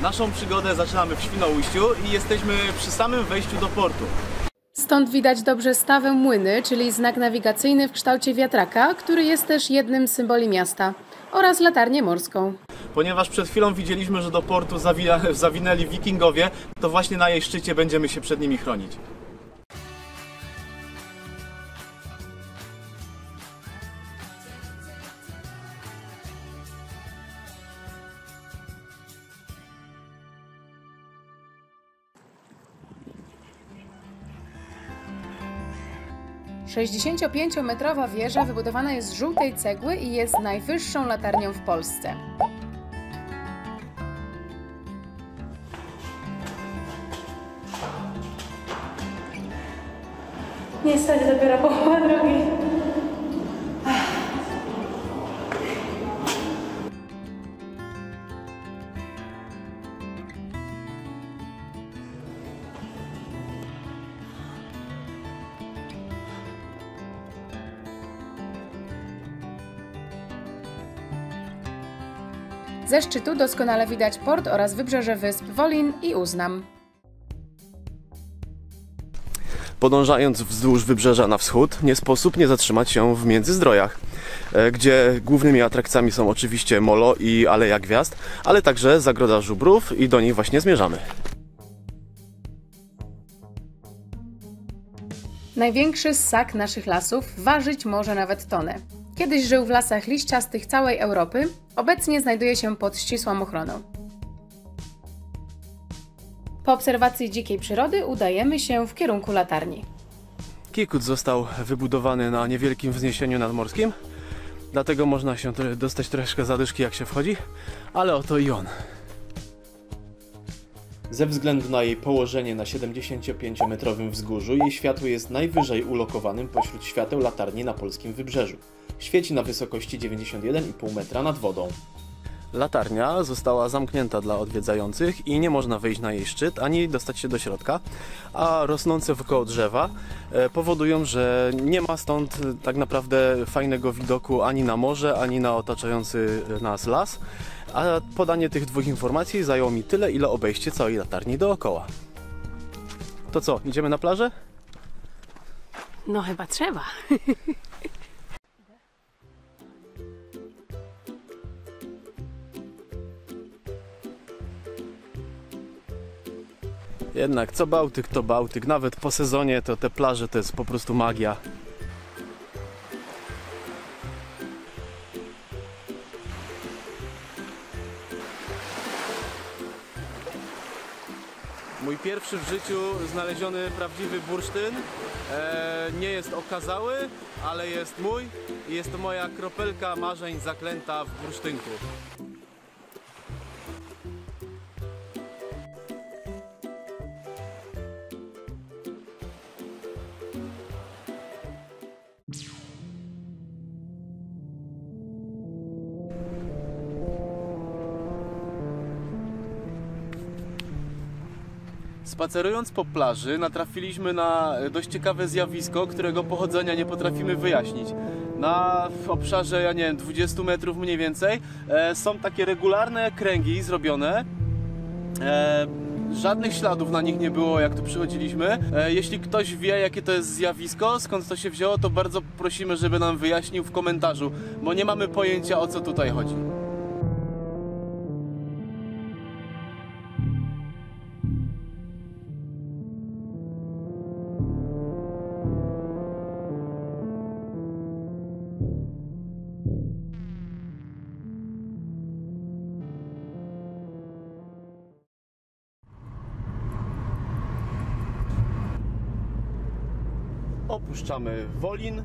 Naszą przygodę zaczynamy w Świnoujściu i jesteśmy przy samym wejściu do portu. Stąd widać dobrze stawę Młyny, czyli znak nawigacyjny w kształcie wiatraka, który jest też jednym z symboli miasta, oraz latarnię morską. Ponieważ przed chwilą widzieliśmy, że do portu zawinęli wikingowie, to właśnie na jej szczycie będziemy się przed nimi chronić. Sześćdziesięciopięciometrowa wieża wybudowana jest z żółtej cegły i jest najwyższą latarnią w Polsce. Niestety dopiero połowa drogi. Ze szczytu doskonale widać port oraz wybrzeże wysp Wolin i Uznam. Podążając wzdłuż wybrzeża na wschód, nie sposób nie zatrzymać się w Międzyzdrojach, gdzie głównymi atrakcjami są oczywiście molo i Aleja Gwiazd, ale także Zagroda Żubrów i do niej właśnie zmierzamy. Największy ssak naszych lasów ważyć może nawet tonę. Kiedyś żył w lasach liściastych całej Europy, obecnie znajduje się pod ścisłą ochroną. Po obserwacji dzikiej przyrody udajemy się w kierunku latarni. Kikut został wybudowany na niewielkim wzniesieniu nadmorskim, dlatego można się dostać troszkę zadyszki jak się wchodzi, ale oto i on. Ze względu na jej położenie na 75-metrowym wzgórzu, jej światło jest najwyżej ulokowanym pośród świateł latarni na polskim wybrzeżu. Świeci na wysokości 91,5 metra nad wodą. Latarnia została zamknięta dla odwiedzających i nie można wejść na jej szczyt, ani dostać się do środka, a rosnące wokoło drzewa powodują, że nie ma stąd tak naprawdę fajnego widoku ani na morze, ani na otaczający nas las, a podanie tych dwóch informacji zajęło mi tyle, ile obejście całej latarni dookoła. To co, idziemy na plażę? No chyba trzeba. Jednak co Bałtyk to Bałtyk, nawet po sezonie to te plaże to jest po prostu magia. Mój pierwszy w życiu znaleziony prawdziwy bursztyn nie jest okazały, ale jest mój i jest to moja kropelka marzeń zaklęta w bursztynku. Spacerując po plaży natrafiliśmy na dość ciekawe zjawisko, którego pochodzenia nie potrafimy wyjaśnić. Na obszarze, ja nie wiem, 20 metrów mniej więcej są takie regularne kręgi zrobione. Żadnych śladów na nich nie było, jak tu przychodziliśmy. Jeśli ktoś wie, jakie to jest zjawisko, skąd to się wzięło, to bardzo prosimy, żeby nam wyjaśnił w komentarzu, bo nie mamy pojęcia, o co tutaj chodzi. Opuszczamy Wolin.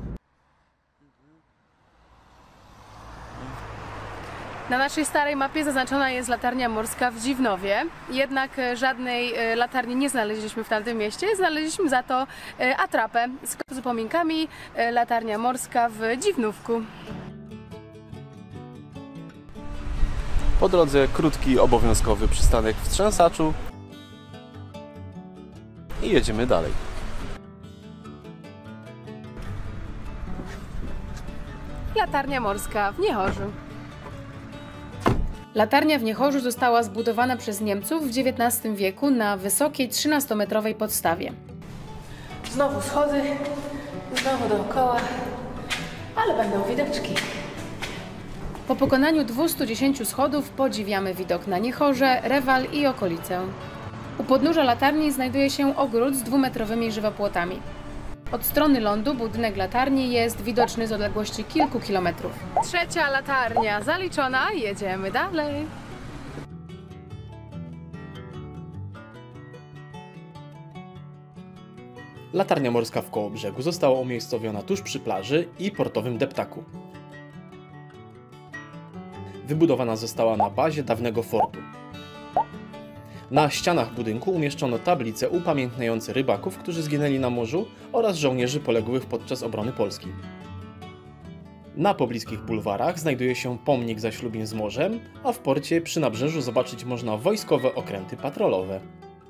Na naszej starej mapie zaznaczona jest latarnia morska w Dziwnowie, jednak żadnej latarni nie znaleźliśmy w tamtym mieście. Znaleźliśmy za to atrapę z upominkami latarnia morska w Dziwnówku. Po drodze krótki, obowiązkowy przystanek w Trzęsaczu i jedziemy dalej. Latarnia morska w Niechorzu. Latarnia w Niechorzu została zbudowana przez Niemców w XIX wieku na wysokiej 13-metrowej podstawie. Znowu schody, znowu dookoła, ale będą widoczki. Po pokonaniu 210 schodów podziwiamy widok na Niechorze, Rewal i okolice. U podnóża latarni znajduje się ogród z 2-metrowymi żywopłotami. Od strony lądu budynek latarni jest widoczny z odległości kilku kilometrów. Trzecia latarnia zaliczona, jedziemy dalej. Latarnia morska w Kołobrzegu została umiejscowiona tuż przy plaży i portowym deptaku. Wybudowana została na bazie dawnego fortu. Na ścianach budynku umieszczono tablice upamiętniające rybaków, którzy zginęli na morzu, oraz żołnierzy poległych podczas obrony Polski. Na pobliskich bulwarach znajduje się pomnik zaślubin z morzem, a w porcie przy nabrzeżu zobaczyć można wojskowe okręty patrolowe.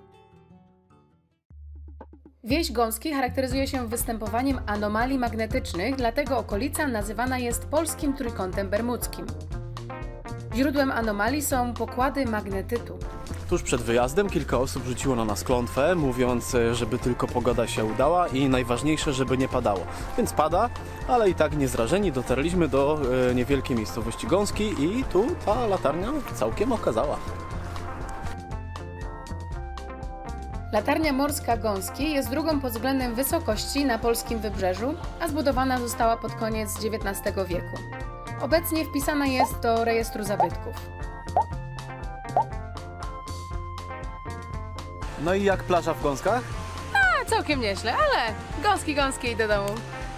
Wieś Gąski charakteryzuje się występowaniem anomalii magnetycznych, dlatego okolica nazywana jest polskim trójkątem bermudzkim. Źródłem anomalii są pokłady magnetytu. Tuż przed wyjazdem kilka osób rzuciło na nas klątwę, mówiąc, żeby tylko pogoda się udała i najważniejsze, żeby nie padało. Więc pada, ale i tak niezrażeni dotarliśmy do niewielkiej miejscowości Gąski i tu ta latarnia całkiem okazała. Latarnia morska Gąski jest drugą pod względem wysokości na polskim wybrzeżu, a zbudowana została pod koniec XIX wieku. Obecnie wpisana jest do rejestru zabytków. No i jak plaża w Gąskach? Całkiem nieźle, ale gąski i do domu.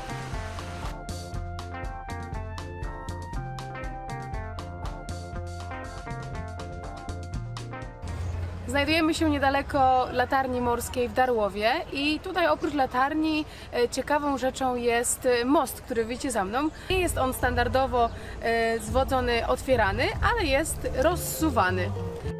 Znajdujemy się niedaleko latarni morskiej w Darłowie i tutaj oprócz latarni ciekawą rzeczą jest most, który widzicie za mną. Nie jest on standardowo zwodzony, otwierany, ale jest rozsuwany.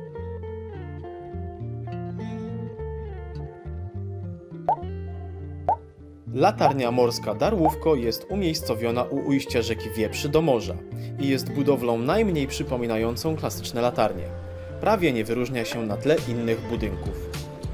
Latarnia morska Darłówko jest umiejscowiona u ujścia rzeki Wieprzy do morza i jest budowlą najmniej przypominającą klasyczne latarnie. Prawie nie wyróżnia się na tle innych budynków.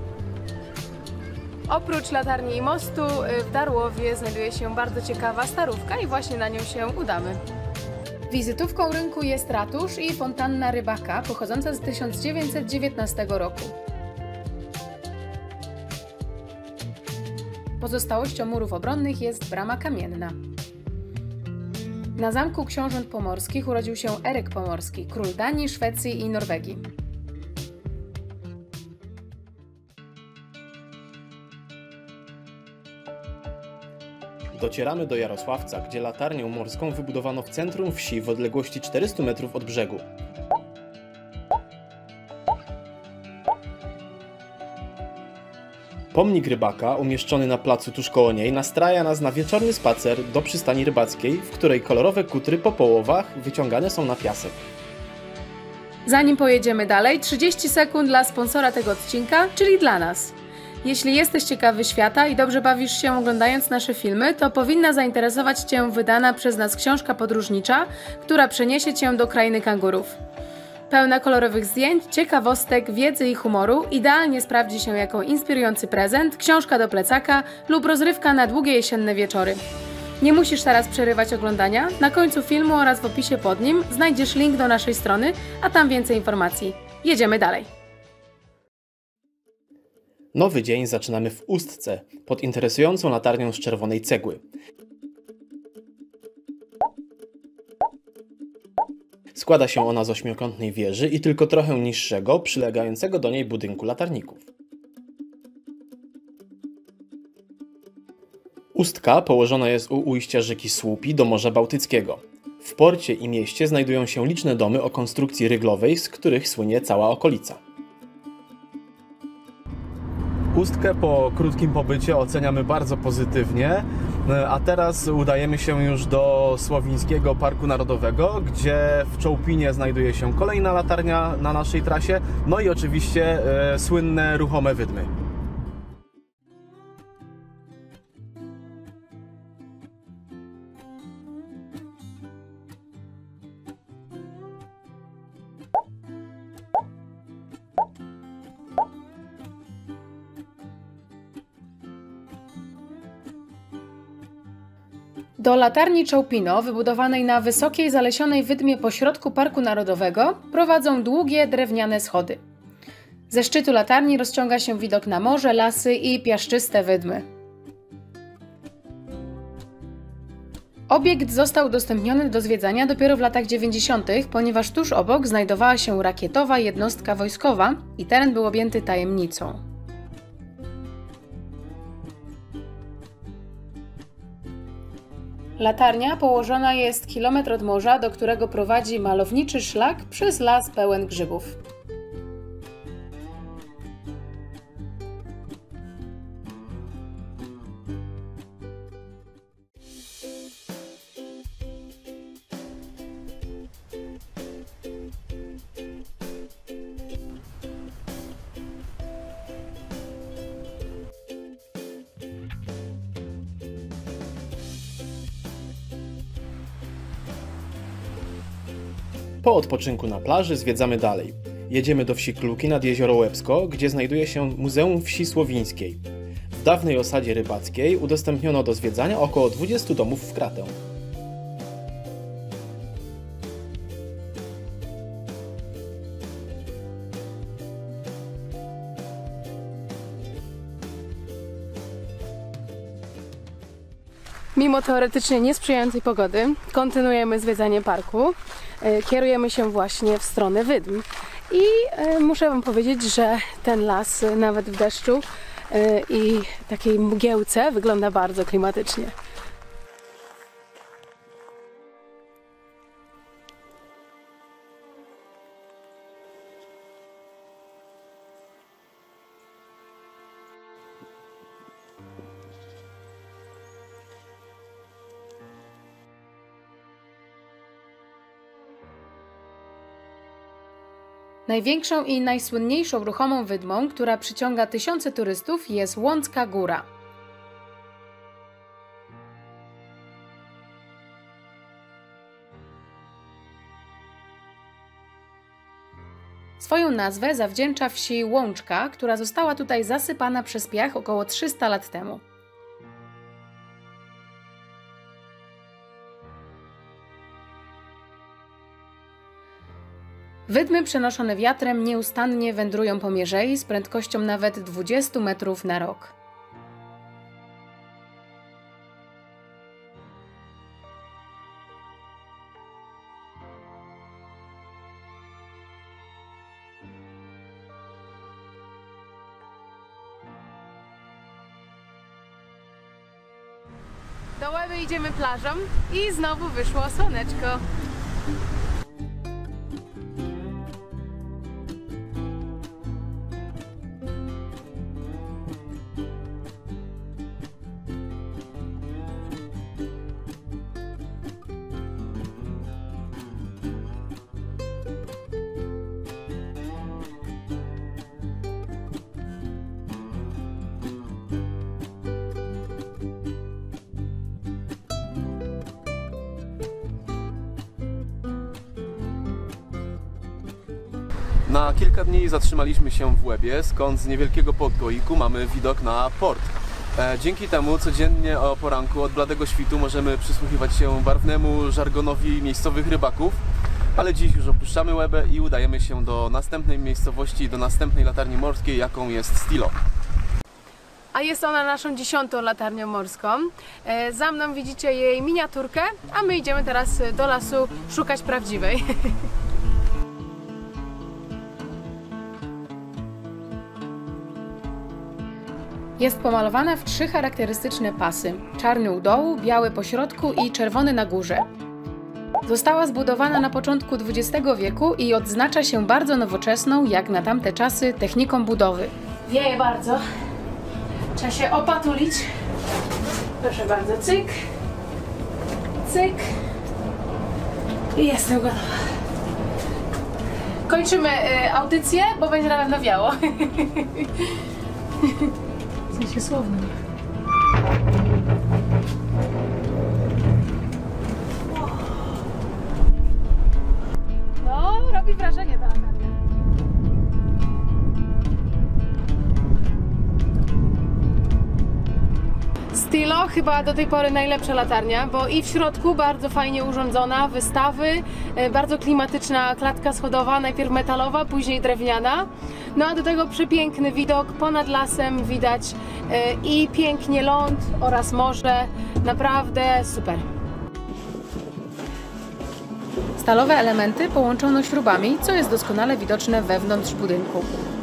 Oprócz latarni i mostu w Darłowie znajduje się bardzo ciekawa starówka i właśnie na nią się udamy. Wizytówką rynku jest ratusz i fontanna Rybaka pochodząca z 1919 roku. Pozostałością murów obronnych jest brama kamienna. Na zamku książąt pomorskich urodził się Eryk Pomorski, król Danii, Szwecji i Norwegii. Docieramy do Jarosławca, gdzie latarnię morską wybudowano w centrum wsi w odległości 400 metrów od brzegu. Pomnik rybaka, umieszczony na placu tuż koło niej, nastraja nas na wieczorny spacer do przystani rybackiej, w której kolorowe kutry po połowach wyciągane są na piasek. Zanim pojedziemy dalej, 30 sekund dla sponsora tego odcinka, czyli dla nas. Jeśli jesteś ciekawy świata i dobrze bawisz się oglądając nasze filmy, to powinna zainteresować Cię wydana przez nas książka podróżnicza, która przeniesie Cię do krainy kangurów. Pełna kolorowych zdjęć, ciekawostek, wiedzy i humoru, idealnie sprawdzi się jako inspirujący prezent, książka do plecaka lub rozrywka na długie jesienne wieczory. Nie musisz teraz przerywać oglądania, na końcu filmu oraz w opisie pod nim znajdziesz link do naszej strony, a tam więcej informacji. Jedziemy dalej! Nowy dzień zaczynamy w Ustce, pod interesującą latarnią z czerwonej cegły. Składa się ona z ośmiokątnej wieży i tylko trochę niższego, przylegającego do niej budynku latarników. Ustka położona jest u ujścia rzeki Słupi do Morza Bałtyckiego. W porcie i mieście znajdują się liczne domy o konstrukcji ryglowej, z których słynie cała okolica. Ustkę po krótkim pobycie oceniamy bardzo pozytywnie, a teraz udajemy się już do Słowińskiego Parku Narodowego, gdzie w Czołpinie znajduje się kolejna latarnia na naszej trasie, no i oczywiście słynne ruchome wydmy. Do latarni Czołpino, wybudowanej na wysokiej, zalesionej wydmie pośrodku Parku Narodowego, prowadzą długie, drewniane schody. Ze szczytu latarni rozciąga się widok na morze, lasy i piaszczyste wydmy. Obiekt został udostępniony do zwiedzania dopiero w latach 90., ponieważ tuż obok znajdowała się rakietowa jednostka wojskowa i teren był objęty tajemnicą. Latarnia położona jest kilometr od morza, do którego prowadzi malowniczy szlak przez las pełen grzybów. Po odpoczynku na plaży zwiedzamy dalej. Jedziemy do wsi Kluki nad jezioro Łebsko, gdzie znajduje się Muzeum Wsi Słowińskiej. W dawnej osadzie rybackiej udostępniono do zwiedzania około 20 domów w kratę. Mimo teoretycznie niesprzyjającej pogody, kontynuujemy zwiedzanie parku. Kierujemy się właśnie w stronę wydm. I muszę Wam powiedzieć, że ten las nawet w deszczu i takiej mgiełce wygląda bardzo klimatycznie. Największą i najsłynniejszą ruchomą wydmą, która przyciąga tysiące turystów, jest Łącka Góra. Swoją nazwę zawdzięcza wsi Łączka, która została tutaj zasypana przez piach około 300 lat temu. Wydmy przenoszone wiatrem nieustannie wędrują po mierzei z prędkością nawet 20 metrów na rok. Do Łeby idziemy plażą i znowu wyszło słoneczko. Na kilka dni zatrzymaliśmy się w Łebie, skąd z niewielkiego pokoiku mamy widok na port. Dzięki temu codziennie o poranku od bladego świtu możemy przysłuchiwać się barwnemu żargonowi miejscowych rybaków, ale dziś już opuszczamy Łebę i udajemy się do następnej miejscowości, do następnej latarni morskiej, jaką jest Stilo. A jest ona naszą 10. latarnią morską. Za mną widzicie jej miniaturkę, a my idziemy teraz do lasu szukać prawdziwej. Jest pomalowana w 3 charakterystyczne pasy: czarny u dołu, biały po środku i czerwony na górze. Została zbudowana na początku XX wieku i odznacza się bardzo nowoczesną, jak na tamte czasy, techniką budowy. Wieje bardzo. Trzeba się opatulić. Proszę bardzo, cyk, cyk i jestem gotowa. Kończymy audycję, bo będzie na pewno wiało. W sensie słownym. No, robi wrażenie ta latarnia. Stilo chyba do tej pory najlepsza latarnia, bo i w środku bardzo fajnie urządzona, wystawy, bardzo klimatyczna klatka schodowa, najpierw metalowa, później drewniana. No a do tego przepiękny widok, ponad lasem widać i pięknie ląd oraz morze, naprawdę super. Stalowe elementy połączono śrubami, co jest doskonale widoczne wewnątrz budynku.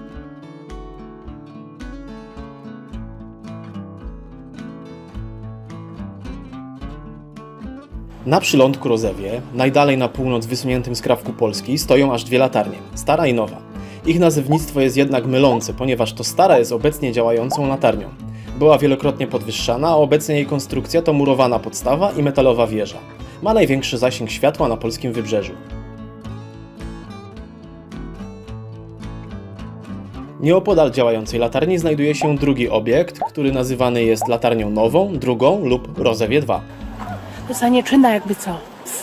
Na przylądku Rozewie, najdalej na północ wysuniętym skrawku Polski, stoją aż dwie latarnie, stara i nowa. Ich nazewnictwo jest jednak mylące, ponieważ to stara jest obecnie działającą latarnią. Była wielokrotnie podwyższana, a obecnie jej konstrukcja to murowana podstawa i metalowa wieża. Ma największy zasięg światła na polskim wybrzeżu. Nieopodal działającej latarni znajduje się drugi obiekt, który nazywany jest latarnią nową, drugą lub Rozewie 2. To za nieczyna jakby co.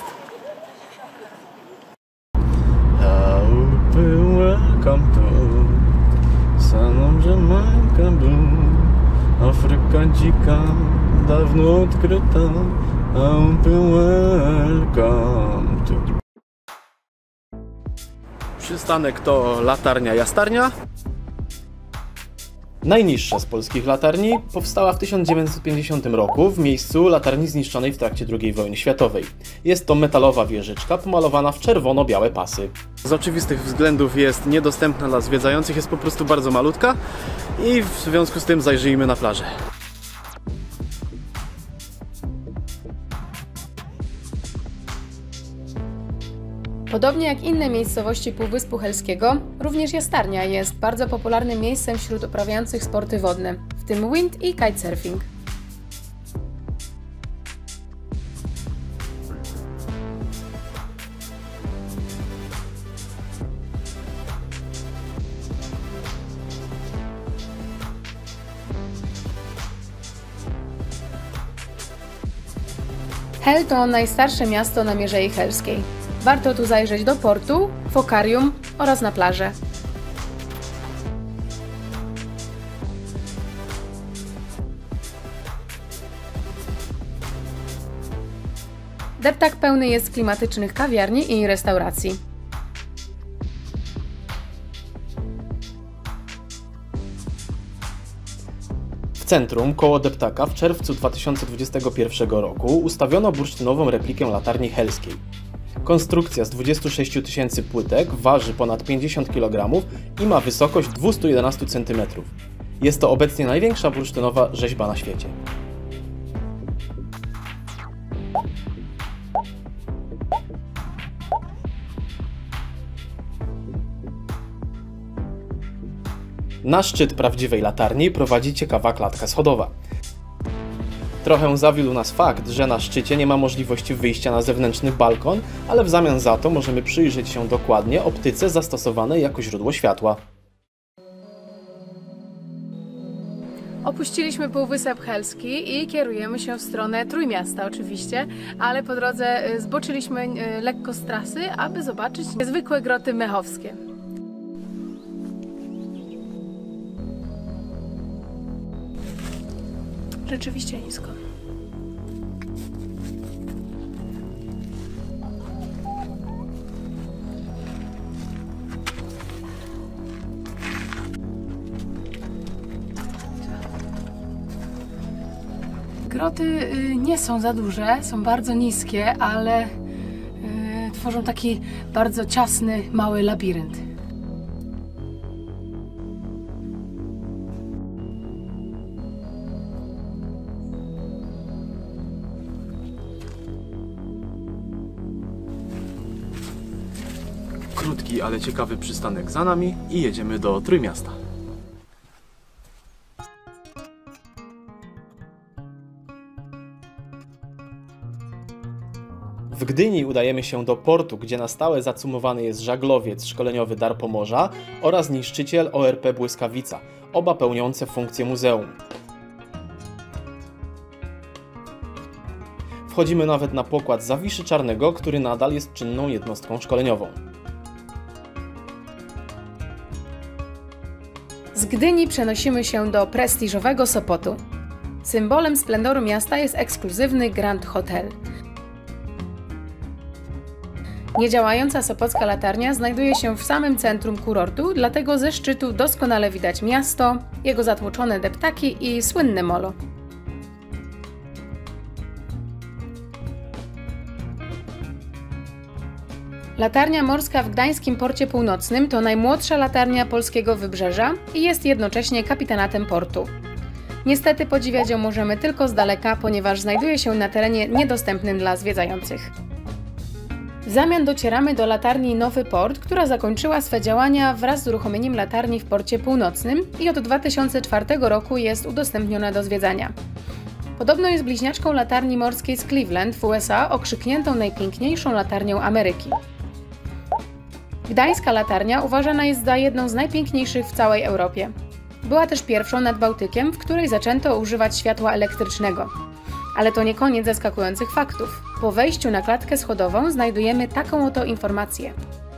Welcome to samą Jamaica Blue. Afryka dzika, dawno odkryta. Welcome to. Przystanek to latarnia Jastarnia. Najniższa z polskich latarni powstała w 1950 roku w miejscu latarni zniszczonej w trakcie II wojny światowej. Jest to metalowa wieżyczka pomalowana w czerwono-białe pasy. Z oczywistych względów jest niedostępna dla zwiedzających, jest po prostu bardzo malutka i w związku z tym zajrzyjmy na plażę. Podobnie jak inne miejscowości Półwyspu Helskiego, również Jastarnia jest bardzo popularnym miejscem wśród uprawiających sporty wodne, w tym wind i kitesurfing. Hel to najstarsze miasto na Mierzei Helskiej. Warto tu zajrzeć do portu, fokarium oraz na plażę. Deptak pełny jest klimatycznych kawiarni i restauracji. W centrum, koło deptaka, w czerwcu 2021 roku ustawiono bursztynową replikę latarni helskiej. Konstrukcja z 26 000 płytek waży ponad 50 kg i ma wysokość 211 cm. Jest to obecnie największa bursztynowa rzeźba na świecie. Na szczyt prawdziwej latarni prowadzi ciekawa klatka schodowa. Trochę zawiódł nas fakt, że na szczycie nie ma możliwości wyjścia na zewnętrzny balkon, ale w zamian za to możemy przyjrzeć się dokładnie optyce zastosowanej jako źródło światła. Opuściliśmy Półwysep Helski i kierujemy się w stronę Trójmiasta oczywiście, ale po drodze zboczyliśmy lekko z trasy, aby zobaczyć niezwykłe groty mechowskie. Rzeczywiście nisko. Groty nie są za duże, są bardzo niskie, ale tworzą taki bardzo ciasny, mały labirynt. Krótki, ale ciekawy przystanek za nami i jedziemy do Trójmiasta. W Gdyni udajemy się do portu, gdzie na stałe zacumowany jest żaglowiec szkoleniowy Dar Pomorza oraz niszczyciel ORP Błyskawica, oba pełniące funkcję muzeum. Wchodzimy nawet na pokład Zawiszy Czarnego, który nadal jest czynną jednostką szkoleniową. Z Gdyni przenosimy się do prestiżowego Sopotu. Symbolem splendoru miasta jest ekskluzywny Grand Hotel. Niedziałająca sopocka latarnia znajduje się w samym centrum kurortu, dlatego ze szczytu doskonale widać miasto, jego zatłoczone deptaki i słynne molo. Latarnia morska w Gdańskim Porcie Północnym to najmłodsza latarnia polskiego wybrzeża i jest jednocześnie kapitanatem portu. Niestety podziwiać ją możemy tylko z daleka, ponieważ znajduje się na terenie niedostępnym dla zwiedzających. W zamian docieramy do latarni Nowy Port, która zakończyła swe działania wraz z uruchomieniem latarni w Porcie Północnym i od 2004 roku jest udostępniona do zwiedzania. Podobno jest bliźniaczką latarni morskiej z Cleveland w USA, okrzykniętą najpiękniejszą latarnią Ameryki. Gdańska latarnia uważana jest za jedną z najpiękniejszych w całej Europie. Była też pierwszą nad Bałtykiem, w której zaczęto używać światła elektrycznego. Ale to nie koniec zaskakujących faktów. Po wejściu na klatkę schodową znajdujemy taką oto informację.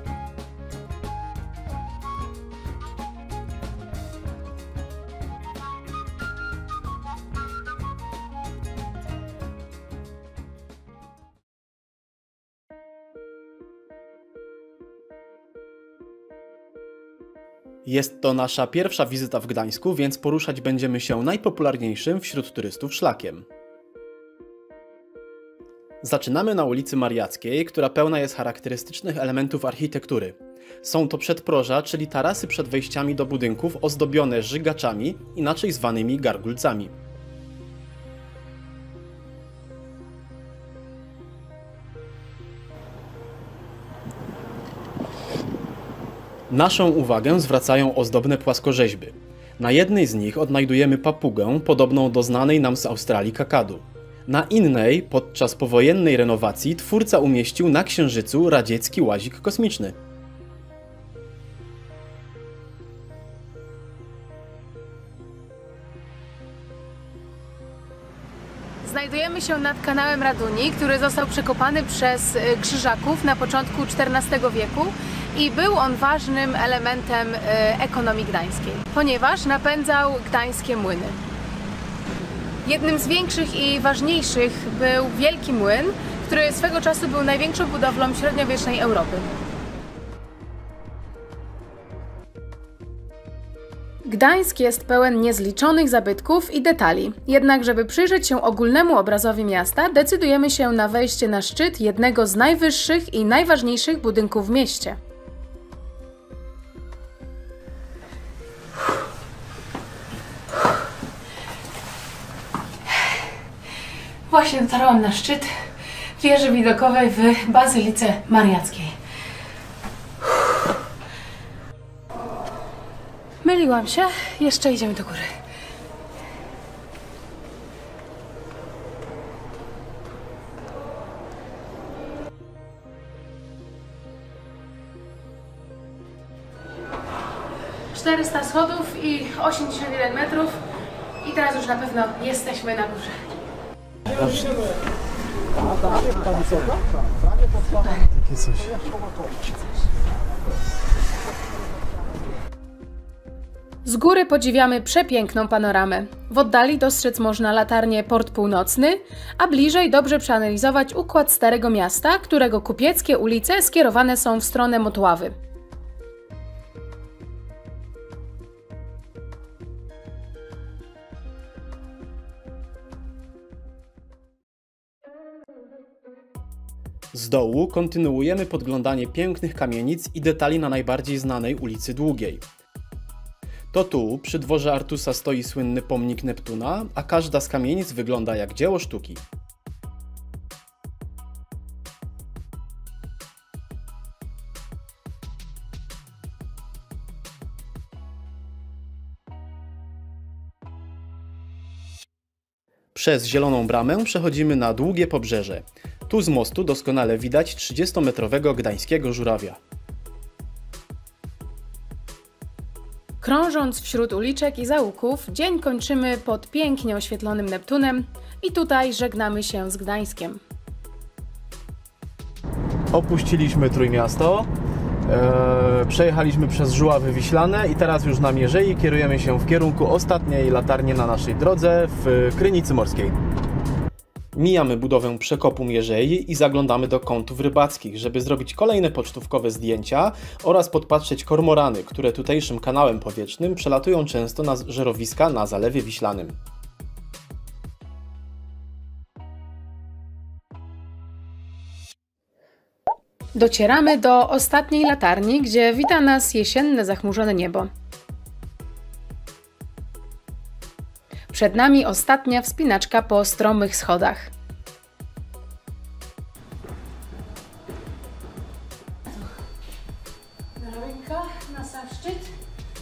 Jest to nasza pierwsza wizyta w Gdańsku, więc poruszać będziemy się najpopularniejszym wśród turystów szlakiem. Zaczynamy na ulicy Mariackiej, która pełna jest charakterystycznych elementów architektury. Są to przedproża, czyli tarasy przed wejściami do budynków ozdobione żygaczami, inaczej zwanymi gargulcami. Naszą uwagę zwracają ozdobne płaskorzeźby. Na jednej z nich odnajdujemy papugę podobną do znanej nam z Australii kakadu. Na innej, podczas powojennej renowacji, twórca umieścił na Księżycu radziecki łazik kosmiczny. Znajdujemy się nad kanałem Raduni, który został przekopany przez Krzyżaków na początku XIV wieku i był on ważnym elementem ekonomii gdańskiej, ponieważ napędzał gdańskie młyny. Jednym z większych i ważniejszych był Wielki Młyn, który swego czasu był największą budowlą średniowiecznej Europy. Gdańsk jest pełen niezliczonych zabytków i detali, jednak żeby przyjrzeć się ogólnemu obrazowi miasta, decydujemy się na wejście na szczyt jednego z najwyższych i najważniejszych budynków w mieście. Właśnie dotarłam na szczyt wieży widokowej w Bazylice Mariackiej. Myliłam się, jeszcze idziemy do góry. ...400 schodów i 81 metrów i teraz już na pewno jesteśmy na górze. Takie coś. Z góry podziwiamy przepiękną panoramę. W oddali dostrzec można latarnię Port Północny, a bliżej dobrze przeanalizować układ Starego Miasta, którego kupieckie ulice skierowane są w stronę Motławy. Z dołu kontynuujemy podglądanie pięknych kamienic i detali na najbardziej znanej ulicy Długiej. To tu, przy dworze Artusa, stoi słynny pomnik Neptuna, a każda z kamienic wygląda jak dzieło sztuki. Przez Zieloną Bramę przechodzimy na długie pobrzeże. Tu z mostu doskonale widać 30-metrowego gdańskiego żurawia. Krążąc wśród uliczek i zaułków, dzień kończymy pod pięknie oświetlonym Neptunem i tutaj żegnamy się z Gdańskiem. Opuściliśmy Trójmiasto. Przejechaliśmy przez Żuławy Wiślane i teraz już na Mierzei kierujemy się w kierunku ostatniej latarni na naszej drodze w Krynicy Morskiej. Mijamy budowę przekopu Mierzei i zaglądamy do kątów rybackich, żeby zrobić kolejne pocztówkowe zdjęcia oraz podpatrzeć kormorany, które tutejszym kanałem powietrznym przelatują często na żerowiska na Zalewie Wiślanym. Docieramy do ostatniej latarni, gdzie wita nas jesienne, zachmurzone niebo. Przed nami ostatnia wspinaczka po stromych schodach. Drabinka na sam szczyt.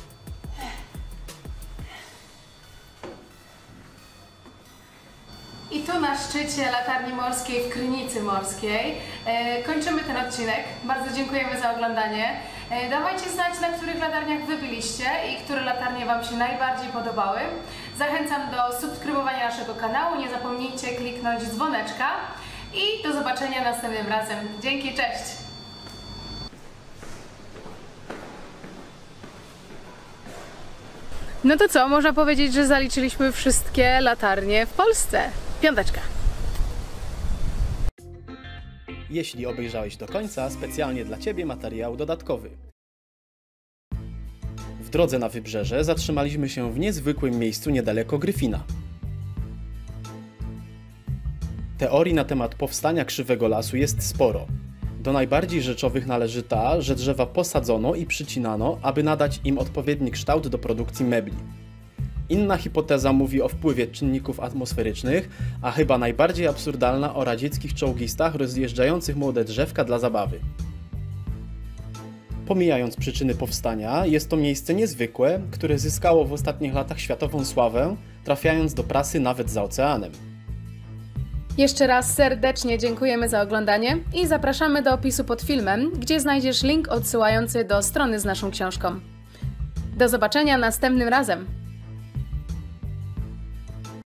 I tu na szczycie latarni morskiej w Krynicy Morskiej kończymy ten odcinek. Bardzo dziękujemy za oglądanie. Dawajcie znać, na których latarniach wy byliście i które latarnie wam się najbardziej podobały. Zachęcam do subskrybowania naszego kanału. Nie zapomnijcie kliknąć dzwoneczka i do zobaczenia następnym razem. Dzięki, cześć! No to co, można powiedzieć, że zaliczyliśmy wszystkie latarnie w Polsce. Piąteczka. Jeśli obejrzałeś do końca, specjalnie dla Ciebie materiał dodatkowy. W drodze na wybrzeże zatrzymaliśmy się w niezwykłym miejscu niedaleko Gryfina. Teorii na temat powstania Krzywego Lasu jest sporo. Do najbardziej rzeczowych należy ta, że drzewa posadzono i przycinano, aby nadać im odpowiedni kształt do produkcji mebli. Inna hipoteza mówi o wpływie czynników atmosferycznych, a chyba najbardziej absurdalna o radzieckich czołgistach rozjeżdżających młode drzewka dla zabawy. Pomijając przyczyny powstania, jest to miejsce niezwykłe, które zyskało w ostatnich latach światową sławę, trafiając do prasy nawet za oceanem. Jeszcze raz serdecznie dziękujemy za oglądanie i zapraszamy do opisu pod filmem, gdzie znajdziesz link odsyłający do strony z naszą książką. Do zobaczenia następnym razem!